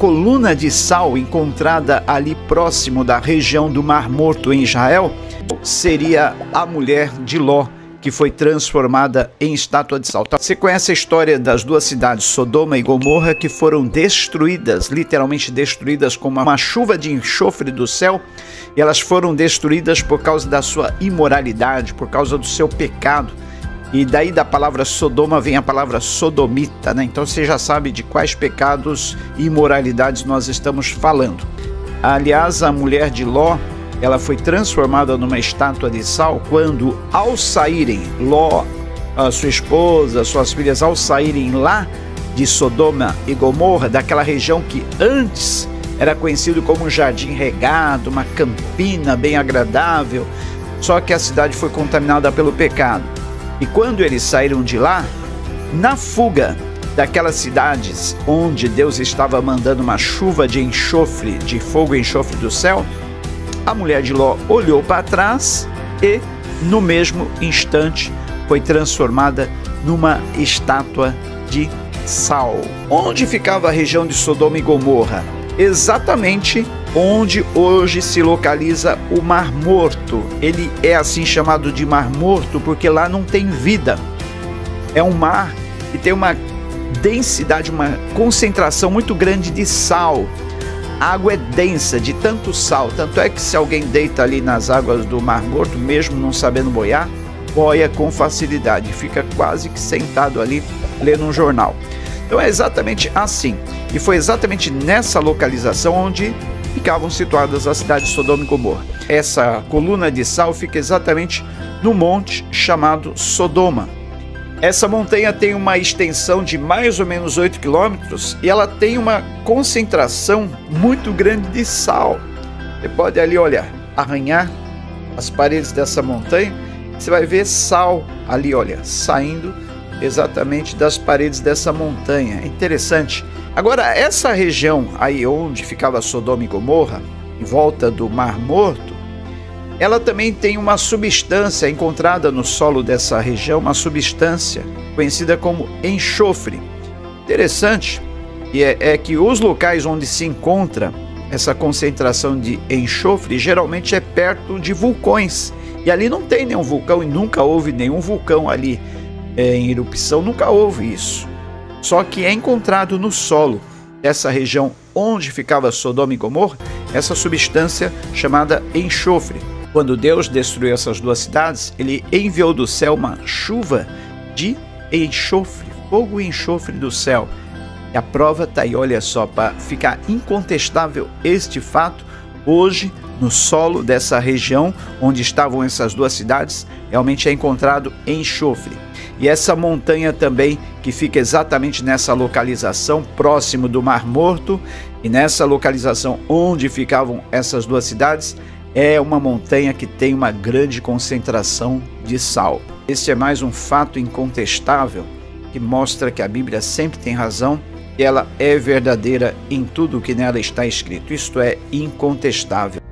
coluna de sal encontrada ali próximo da região do Mar Morto em Israel seria a mulher de Ló, que foi transformada em estátua de sal. Você conhece a história das duas cidades, Sodoma e Gomorra, que foram destruídas, literalmente destruídas com uma chuva de enxofre do céu, e elas foram destruídas por causa da sua imoralidade, por causa do seu pecado. E daí da palavra Sodoma vem a palavra sodomita, né? Então você já sabe de quais pecados e imoralidades nós estamos falando. Aliás, a mulher de Ló, ela foi transformada numa estátua de sal quando, ao saírem, Ló, a sua esposa, suas filhas, ao saírem lá de Sodoma e Gomorra, daquela região que antes era conhecido como um jardim regado, uma campina bem agradável, só que a cidade foi contaminada pelo pecado. E quando eles saíram de lá, na fuga daquelas cidades onde Deus estava mandando uma chuva de enxofre, de fogo e enxofre do céu, a mulher de Ló olhou para trás e, no mesmo instante, foi transformada numa estátua de sal. Onde ficava a região de Sodoma e Gomorra? Exatamente onde hoje se localiza o Mar Morto. Ele é assim chamado de Mar Morto porque lá não tem vida. É um mar que tem uma densidade, uma concentração muito grande de sal. A água é densa de tanto sal, tanto é que se alguém deita ali nas águas do Mar Morto, mesmo não sabendo boiar, boia com facilidade, fica quase que sentado ali lendo um jornal. Então é exatamente assim, e foi exatamente nessa localização onde ficavam situadas as cidades de Sodoma e Gomorra. Essa coluna de sal fica exatamente no monte chamado Sodoma. Essa montanha tem uma extensão de mais ou menos 8 quilômetros e ela tem uma concentração muito grande de sal. Você pode ali, olha, arranhar as paredes dessa montanha, você vai ver sal ali, olha, saindo exatamente das paredes dessa montanha. É interessante. Agora, essa região aí onde ficava Sodoma e Gomorra, em volta do Mar Morto, ela também tem uma substância encontrada no solo dessa região, uma substância conhecida como enxofre. Interessante é que os locais onde se encontra essa concentração de enxofre geralmente é perto de vulcões. E ali não tem nenhum vulcão e nunca houve nenhum vulcão ali em erupção, nunca houve isso. Só que é encontrado no solo dessa região onde ficava Sodoma e Gomorra essa substância chamada enxofre. Quando Deus destruiu essas duas cidades, ele enviou do céu uma chuva de enxofre, fogo e enxofre do céu. E a prova está aí, olha só, para ficar incontestável este fato, hoje no solo dessa região onde estavam essas duas cidades, realmente é encontrado enxofre. E essa montanha também, que fica exatamente nessa localização, próximo do Mar Morto, e nessa localização onde ficavam essas duas cidades, é uma montanha que tem uma grande concentração de sal. Este é mais um fato incontestável que mostra que a Bíblia sempre tem razão e ela é verdadeira em tudo o que nela está escrito. Isto é incontestável.